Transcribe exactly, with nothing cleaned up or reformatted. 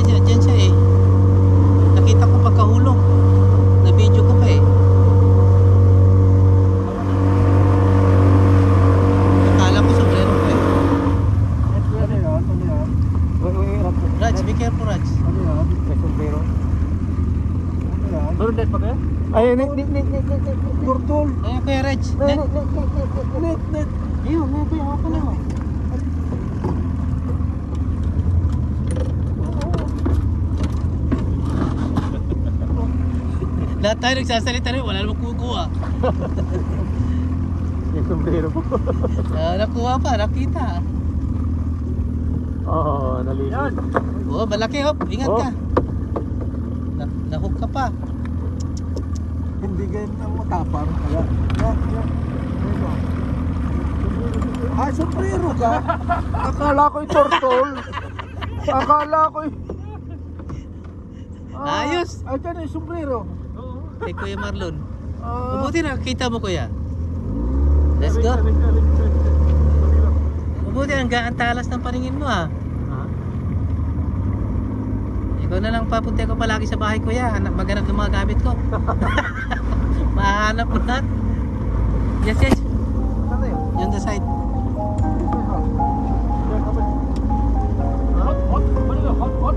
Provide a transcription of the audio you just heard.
dyan, dyan siya eh. Nakita ko pagkahulog. Na-video ko pa eh. Akala ko sombrero ko eh. Ano yan? Ano yan? Uy, uy, Raj. Raj, be careful Raj. Ano yan? May sombrero. Ano yan? Turdet pa kaya? Ay, net, net, net, net, net, net. Turtul. Ayan kuya Raj. Net, net, net, net, net, net, net. Ayun, may kuya ako na. Lahat tayo nagsasalita rin, wala namang kukuha. Yung sombrero po. Ah, nakuha pa, nakita. Oo, nalilig. Oo, malaki hop, ingat Oh. ka. Na Nahook ka pa. Hindi ganyan ang matapang. Kaya, yan, yan. Ah, sombrero ka? Akala ko'y turtle. Akala ko'y... Ah, Ayos. Ay, dyan yung sombrero. Kay Kuya Marlon. Ah, Mabuti nakakita mo kuya. Let's go. Mabuti ang gaan talas ng paningin mo ah. Ikaw na lang papunta ko palagi sa bahay kuya. Hanap maghanap ng mga gamit ko. Mahanap mo lahat. Yes, yes. Ano yun? Yun the side. Hot, hot, hot, hot, hot.